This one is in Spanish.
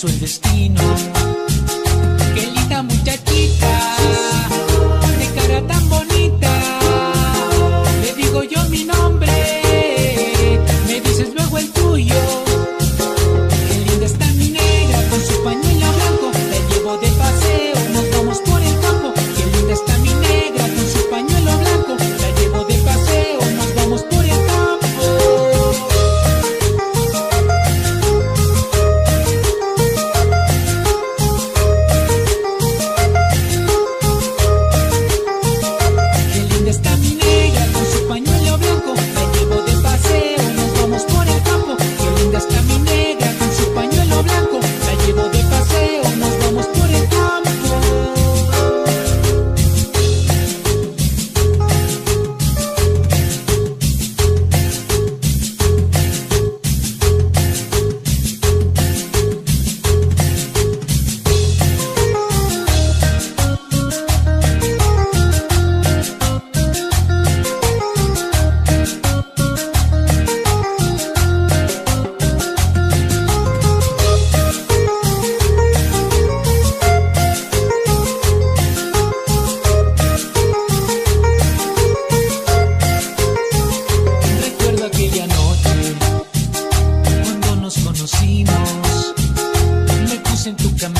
quiso el destino. Qué linda muchachita, de cara tan bonita. Le digo yo mi nombre, me dices luego el tuyo. Qué linda está mi negra con su pañuelo blanco. La llevo de paseo, nos vamos por el campo. Qué linda está mi negra con su pañuelo blanco. La llevo de paseo, nos vamos por el campo. Qué linda está mi negra con su pañuelo blanco. La llevo de paseo, nos vamos por el campo. Qué linda está mi negra con su pañuelo blanco. La llevo de paseo, nos vamos por el campo. Recuerdo aquella noche cuando nos conocimos. Me puse en tu camino